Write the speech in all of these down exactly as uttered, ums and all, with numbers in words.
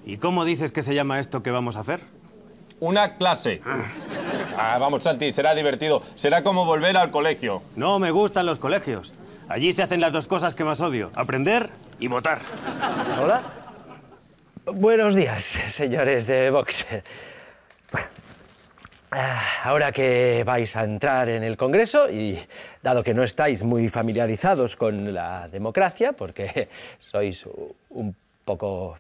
¿Y cómo dices que se llama esto que vamos a hacer? Una clase. Ah, vamos, Santi, será divertido. Será como volver al colegio. No me gustan los colegios. Allí se hacen las dos cosas que más odio. Aprender y votar. ¿Hola? Buenos días, señores de Vox. Bueno, ahora que vais a entrar en el Congreso y dado que no estáis muy familiarizados con la democracia, porque sois un poco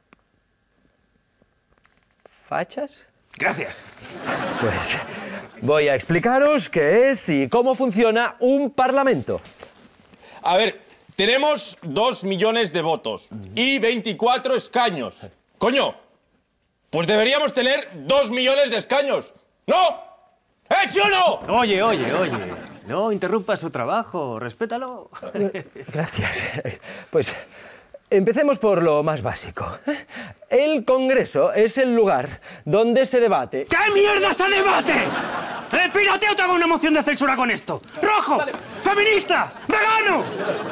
fachas, Gracias. pues voy a explicaros qué es y cómo funciona un parlamento. A ver, tenemos dos millones de votos y veinticuatro escaños. Coño, pues deberíamos tener dos millones de escaños. ¿No? ¿Eh, sí o no? Oye, oye, oye. No interrumpas su trabajo. Respétalo. Gracias. Pues empecemos por lo más básico. El Congreso es el lugar donde se debate... ¿Qué mierda se debate? ¡El pirateo te haga una moción de censura con esto! ¡Rojo! Dale. ¡Feminista! ¡Vegano!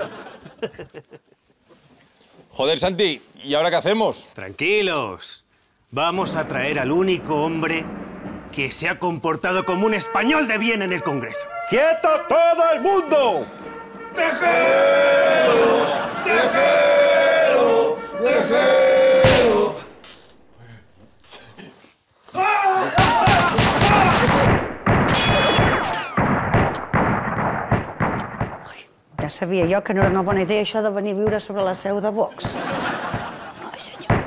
Joder, Santi, ¿y ahora qué hacemos? Tranquilos. Vamos a traer al único hombre que se ha comportado como un español de bien en el Congreso. ¡Quieto todo el mundo! ¡Tejero! ¡Tejero! ¡Tejero! Ja sabia jo que no era una bona idea això de venir a viure sobre la seu de Vox. Ai, senyor.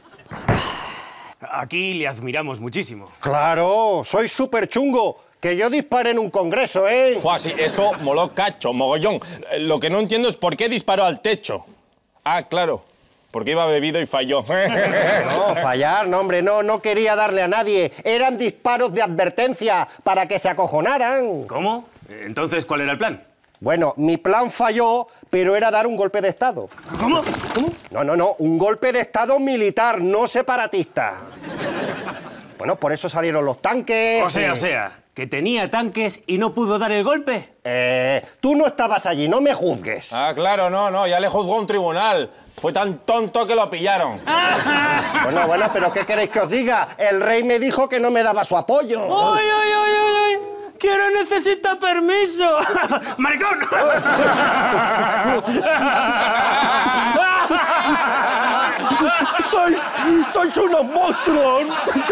Aquí le admiramos muchísimo. Claro, soy súper chungo. Que yo dispare en un congreso, ¿eh? Fua, sí, eso moló cacho, mogollón. Lo que no entiendo es por qué disparó al techo. Ah, claro, porque iba bebido y falló. No, fallar, no, hombre, no, no quería darle a nadie. Eran disparos de advertencia para que se acojonaran. ¿Cómo? Entonces, ¿cuál era el plan? Bueno, mi plan falló, pero era dar un golpe de Estado. ¿Cómo? ¿Cómo? No, no, no, un golpe de Estado militar, no separatista. Bueno, por eso salieron los tanques... O sea, eh... o sea, que tenía tanques y no pudo dar el golpe. Eh, tú no estabas allí, no me juzgues. Ah, claro, no, no, ya le juzgó un tribunal. Fue tan tonto que lo pillaron. Bueno, bueno, pero ¿qué queréis que os diga? El rey me dijo que no me daba su apoyo. ¡Ay, ay, ay, ay, ay! ¡Quiero necesita permiso! ¡Maricón! ¡Sois, sois unos monstruos!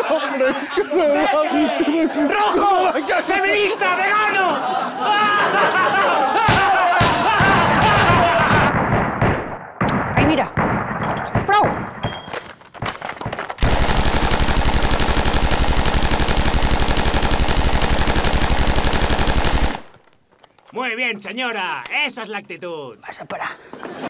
¡Rojo! ¡Feminista! ¡Vegano! Ai, mira. Prou! Muy bien, señora. Esa es la actitud. Vas a parar.